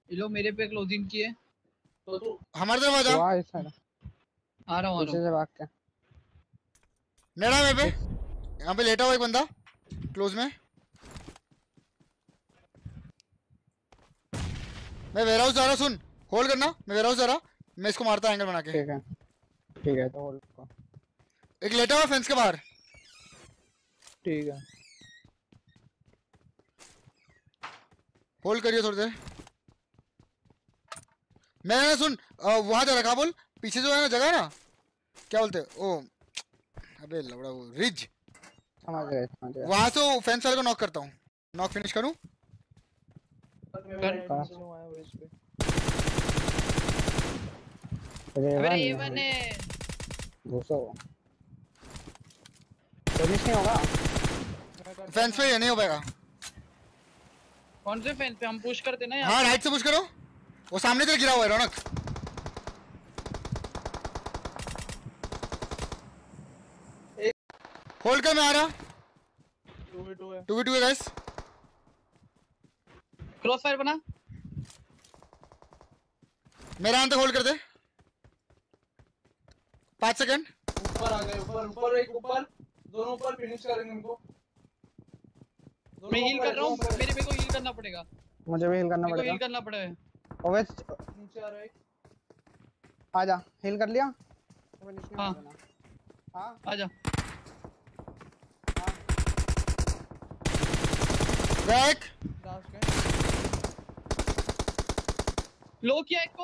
ये लो मेरे पे क्लोजिंग की है तो तू हमारे तरफ आ जा। वाह इस साइड आ रहा हूँ पीछे से भाग के नेड़ा मेरे पे, यहाँ पे लेटा हुआ एक बंदा क्लोज में। मैं वेयरहाउस जा रहा, सुन होल्ड करना, मैं वेयरहाउस जा रहा, मैं इसको मारता एंगल बना के। ठीक है तो होल्ड को। एक लेटा हुआ फेंस के बाहर। ठीक है होल्ड करिए थोड़ी देर। मैंने सुन वहां जा रखा, बोल पीछे जो है ना जगह है ना, क्या बोलते हैं ओ, अबे लवड़ा वो रिज, समझ गए वहां से वो फेंस वाले को नॉक करता हूँ। नॉक फिनिश करूँ? अरे एवन है 200 फिनिश नहीं होगा। फेंस पे ये नहीं हो पाएगा। कौन से फेंस पे हम पुश करते ना हाँ राइट से पुश करो, वो सामने से गिरा हुआ है रौनक। होल्ड कर, मैं आ रहा। 2v2 है गाइस। क्रॉस फायर बना, मेरा अंत होल्ड कर दे 5 सेकंड। ऊपर आ गए, ऊपर एक ऊपर, दोनों ऊपर फिनिश करेंगे उनको। मैं हील कर रहा हूँ, मेरे पे को हील करना पड़ेगा। मुझे भी हील करना मेरे को पड़ेगा। हील करना पड़ेगा। ओवे नीचे आ रहा है, आजा हील कर लिया। हाँ हाँ आजा। बैक लो किया एक को,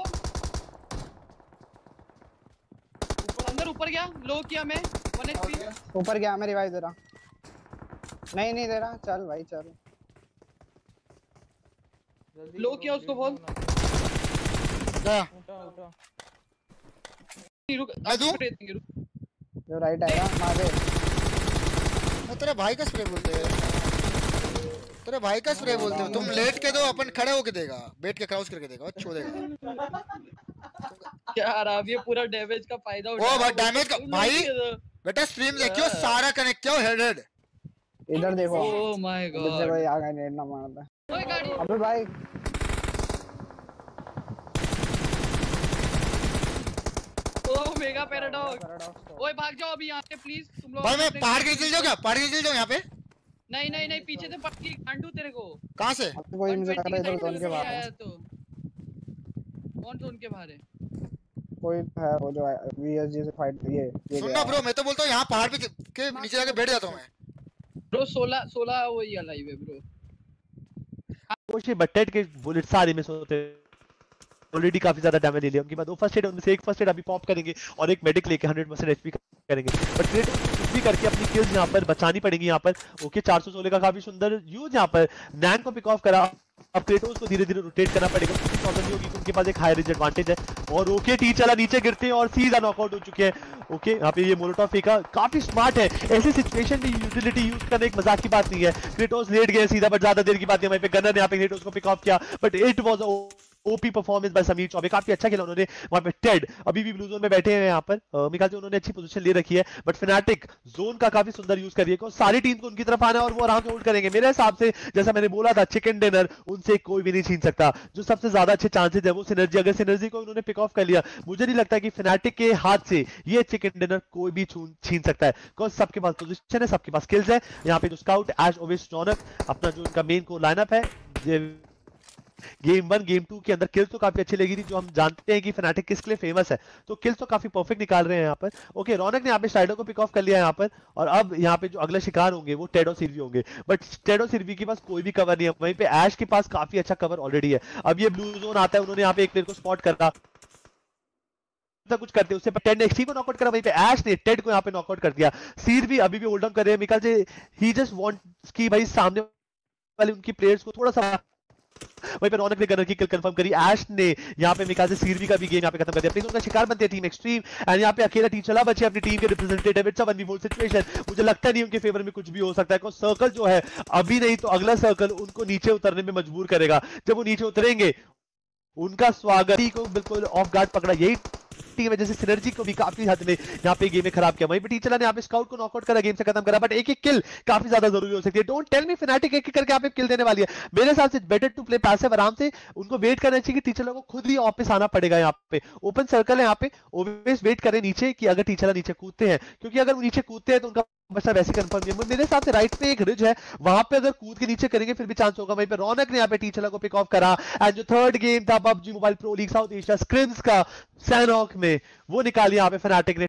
अंदर ऊपर गया, लो किया मैं 1 HP। ऊपर गया, मैं रिवाइव दे रहा। नहीं दे रहा, चल भाई चल। लो किया उसको, बोल जा। रुक मैं दूं? जो राइट आएगा मार दे। मैं तेरे भाई का स्प्रे बोलते हैं, तेरे भाई का स्प्रे बोलते हो तुम। लेट के दो, अपन खड़े होके देगा, बैठ के क्रॉस करके देगा, छो देगा। यार अब ये पूरा डैमेज का फायदा ओ भाई डैमेज का भाई, बेटा स्ट्रीम देखियो, सारा कनेक्ट किया हेड। इधर देखो, ओह माय इधर गॉड। देखो, आ गए नेट ना मारता। ओए गाड़ी, अबे भाई ओह मेगा पैराडॉक्स। ओए भाग जाओ अभी यहाँ से प्लीज तुम लोग। भाई मैं पहाड़ के नीचे चल जाऊं क्या? पहाड़ के नीचे चल जाऊं यहाँ पे? नहीं पीछे से पटकी कांडू तेरे को। कहाँ से? अब तो कोई मुझे लग रहा है इधर जोन के बाहर है। तो कौन जोन के बाहर है? कोई है वो जो वीएसजी से फाइट ये सुनना ब्रो, मैं तो बोलता हूँ यहाँ पहाड़ पे के नीचे जाके बैठ जाता हूँ मैं। ब्रो 16 वही अलाइव है ब्रो। कोशिश बटेट के बुलेट सारे मिस होते हैं। ऑलरेडी काफी ज्यादा डैमेज ले लिया उनके बाद। वो फर्स्ट एड, उनमें से एक फर्स्ट एड अभी पॉप करेंगे और एक मेडिक लेके 100% एचपी करेंगे। बट क्रेटोस को कुछ भी करके अपनी किल्स यहाँ पर बचानी पड़ेगी। यहाँ पर ओके 416 का काफी सुंदर यूज यहाँ पर नैन को पिक ऑफ करा। अब क्रेटोस को धीरे धीरे रोटेट करना पड़ेगा, क्योंकि प्रॉब्लम ये होगी कि उनके पास एक हाई रेंज एडवांटेज है। और ओके टी चला, नीचे गिरते हैं और सीधा नॉकआउट हो चुके हैं। ओके यहाँ पे ये मोलोटॉव फेंका, काफी स्मार्ट है। ऐसी सिचुएशन में यूटिलिटी यूज करना एक मजाक की बात नहीं है। क्रेटोस लेट गए सीधा, बट ज्यादा देर की बात नहीं। वहीं पे गनर ने यहाँ पे क्रेटोस को पिक ऑफ किया, but it was OP performance by Sameer Choubey. काफी अच्छा खेला उन्होंने। वहां पे टेड अभी भी ब्लू जोन में बैठे हैं यहाँ पर। मेरे ख्याल से उन्होंने अच्छी पोजीशन ले रखी है, बट फनाटिक जोन का काफी सुंदर यूज कर रही है। सारी टीम को उनकी तरफ आना है और वो आराम से होल्ड करेंगे। मेरे हिसाब से जैसा मैंने बोला था, चिकन डिनर उनसे कोई भी नहीं छीन सकता। जो सबसे ज्यादा अच्छे चांसेस है वो सिनर्जी। अगर सिनर्जी को उन्होंने पिक ऑफ कर लिया, मुझे नहीं लगता कि फनाटिक के हाथ से ये चिकन डिनर कोई भी छीन सकता है। बिकॉज सबके पास पोजीशन है, सबके पास स्किल्स है। यहाँ पे जो स्काउट एश ओवेस रौनक, अपना जो उनका मेन को लाइनअप है, गेम 1 गेम 2 के अंदर किल्स तो काफी अच्छी लगी थी। जो हम जानते हैं कि फनाटिक किसके लिए फेमस है, तो किल्स तो काफी परफेक्ट निकाल रहे हैं यहाँ पर। ओके रौनक ने यहाँ पे स्ट्राइडर को पिक ऑफ कर लिया यहाँ पर। और अब यहाँ पे जो अगले शिकार होंगे वो टेड और सिरवी होंगे, बट टेड और सिरवी के पास कोई भी कवर नहीं है। वहीं पे ऐश के पास काफी अच्छा कवर ऑलरेडी है। अब ये ब्लू जोन आता है, उन्होंने यहाँ पे एक प्लेयर को स्पॉट करा, कुछ करते उससे टेड ने एक्सट्रीम को नॉकआउट करा। वहीं पे ऐश ने टेड को यहाँ पे नॉकआउट कर दिया। सीर भी अभी भी होल्ड ऑन कर रहे हैं। मिकाल से ही जस्ट वांट्स कि भाई सामने वाले उनकी प्लेयर्स को थोड़ा सा। वहीं पे रौनक ने गनर की किल कंफर्म करी। ऐश ने यहाँ पे मिकाल से सीरवी का भी गेम यहाँ पे खत्म कर दिया। अपनी उनका शिकार बनती है टीम एक्सट्रीम, एंड यहाँ पे अकेला टीम चला बचे अपनी टीम के representative. It's a 1v4 situation. मुझे लगता नहीं उनके फेवर में कुछ भी हो सकता है, क्योंकि सर्कल जो है अभी नहीं तो अगला सर्कल उनको नीचे उतरने में मजबूर करेगा। जब वो नीचे उतरेंगे, उनका स्वागत को बिल्कुल ऑफ गार्ड पकड़ा। यही टीम है जैसे सिनर्जी को भी काफी हद में यहाँ पे गेम में खराब किया, वहीं पे टीचर ने यहाँ पे स्काउट को नॉकआउट करा, गेम से खत्म करा, बट एक एक किल काफी ज्यादा जरूरी हो सकती है। डोंट टेल मी फनाटिक एक करके यहाँ पे किल देने वाली है। मेरे हिसाब से बेटर टू प्ले पैसिव, आराम से उनको वेट करना चाहिए कि टीचर को खुद ही ऑफिस आना पड़ेगा। यहाँ पे ओपन सर्कल है, यहाँ पे ऑलवेज वेट करें नीचे कि अगर टीचर नीचे कूदते हैं, क्योंकि अगर वो नीचे कूदते हैं तो उनका बच्चा वैसे कंफर्म है। मेरे हिसाब से राइट पे एक रिज है, वहां पे अगर कूद के नीचे करेंगे फिर भी चांस होगा। वहीं पे रौनक ने यहाँ पे टीचर को पिक ऑफ करा, एंड जो थर्ड गेम था PUBG mobile pro league South Asia scrims का सैनॉक में, वो निकाली यहाँ पे फनाटिक ने।